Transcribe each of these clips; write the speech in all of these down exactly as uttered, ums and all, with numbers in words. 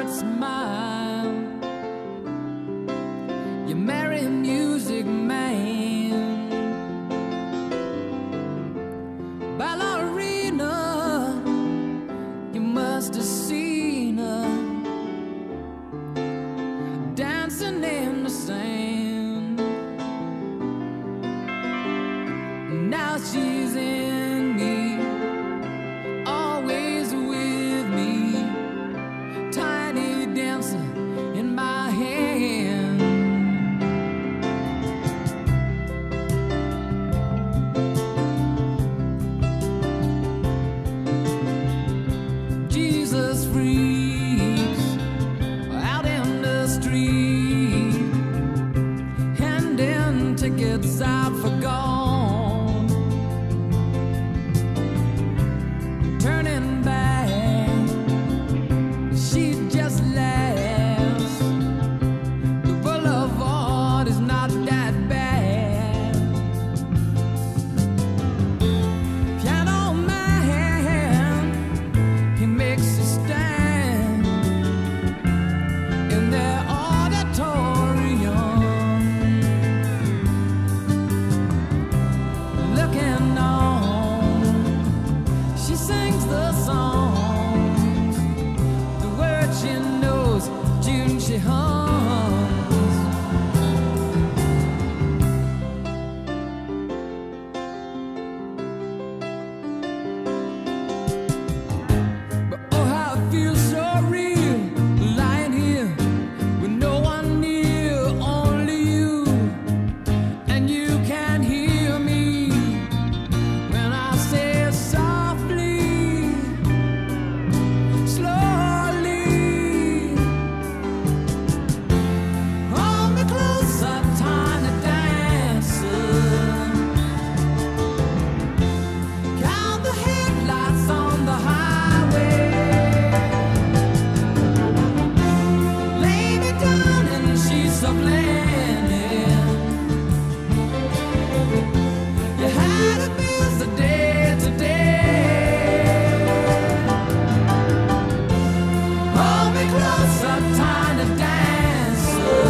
smile. You marry a music man, ballerina. You must have seen her dancing in the sand. Now she's in me, always with me, tiny dancer in my hand. Jesus freaks out in the street, handing tickets out for gone, turning back, she just laughs. The boulevard is not that bad. Piano man, he makes a stand in their auditorium, looking on. She sings the songs, the words she knows, tune she hums. But oh, how it feels so real, lying here with no one near, only you, and you can't hear me when I say softly, slowly. Hold me closer, tiny dancer. Count the headlights on the highway. Lay me down in sheets of linen. You had a busy day today. Hold me closer, tiny dancer.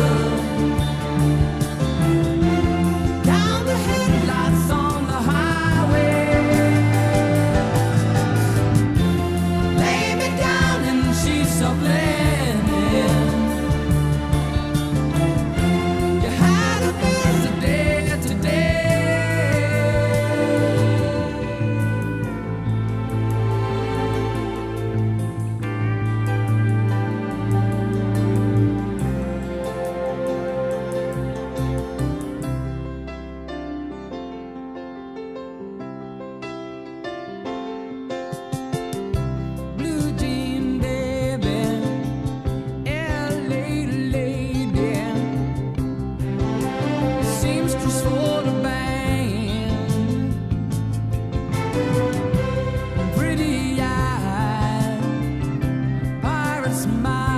Count the headlights on the highway. Lay me down in sheets of linen. You had a busy day today. Blue jean baby, L A lady, seamstress for the band, pretty eyes, pirate smile.